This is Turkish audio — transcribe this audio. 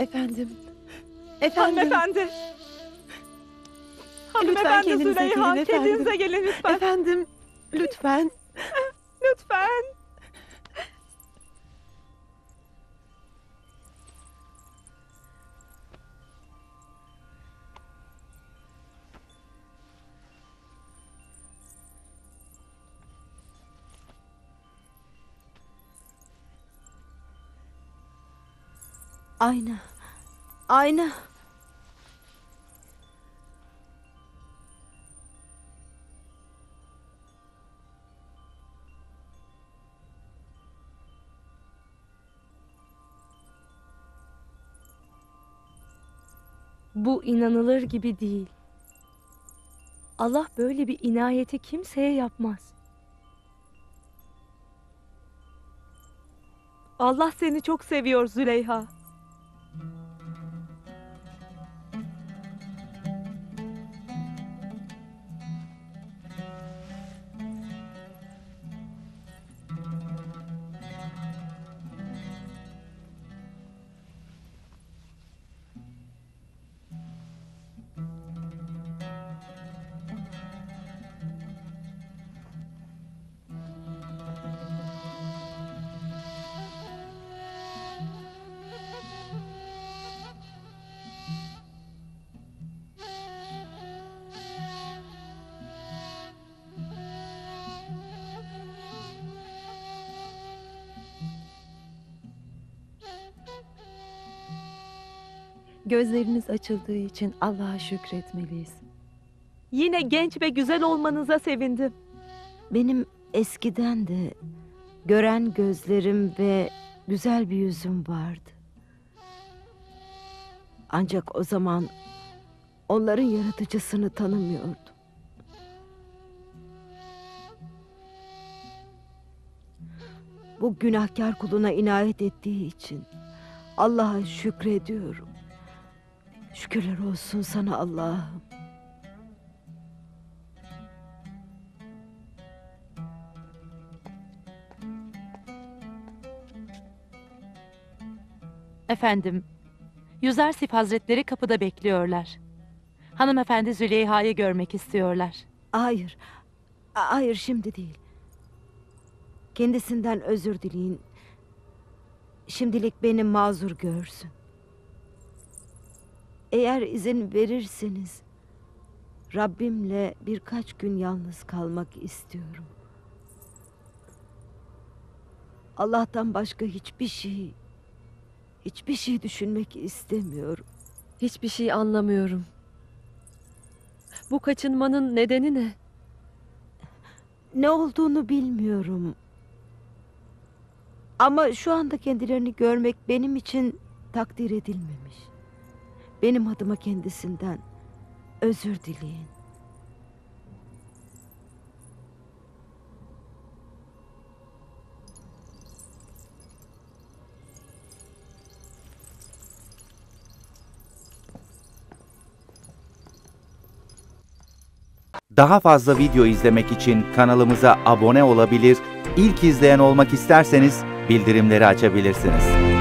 Efendim. Efendim. Hanımefendi. Lütfen Hanımefendi kendinize gelin Züleyha, efendim. kendinize gelin lütfen. Efendim. Lütfen. Lütfen. Ayna. Ayna. Bu inanılır gibi değil. Allah böyle bir inayeti kimseye yapmaz. Allah seni çok seviyor Züleyha. Gözleriniz açıldığı için Allah'a şükretmeliyiz. Yine genç ve güzel olmanıza sevindim. Benim eskiden de gören gözlerim ve güzel bir yüzüm vardı. Ancak o zaman onların yaratıcısını tanımıyordum. Bu günahkar kuluna inayet ettiği için Allah'a şükrediyorum. Şükürler olsun sana Allah'ım. Efendim, Yüzersif Hazretleri kapıda bekliyorlar. Hanımefendi Züleyha'yı görmek istiyorlar. Hayır, hayır şimdi değil. Kendisinden özür dileyin. Şimdilik beni mazur görsün. Eğer izin verirseniz Rabbimle birkaç gün yalnız kalmak istiyorum. Allah'tan başka hiçbir şey düşünmek istemiyorum. Hiçbir şey anlamıyorum. Bu kaçınmanın nedeni ne? Ne olduğunu bilmiyorum. Ama şu anda kendilerini görmek benim için takdir edilmemiş. Benim adıma kendisinden özür dileyin. Daha fazla video izlemek için kanalımıza abone olabilir, ilk izleyen olmak isterseniz bildirimleri açabilirsiniz.